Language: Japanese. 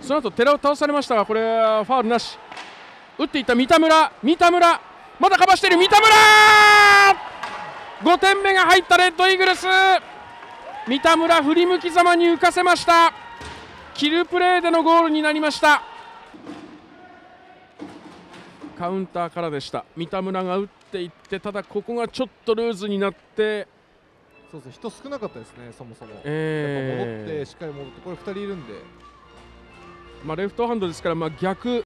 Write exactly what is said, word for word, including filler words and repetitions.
その後寺を倒されましたが、これはファウルなし。打っていった三田村、三田村まだかばしている三田村、ごてんめが入ったレッドイーグルス。三田村振り向きざまに浮かせました。キルプレーでのゴールになりました。カウンターからでした。三田村が打っていって、ただここがちょっとルーズになって、 そうですね、人少なかったですね、そもそも。 えー、 やっぱ戻ってしっかり戻って、これふたりいるんで、 まあレフトハンドですから、まあ逆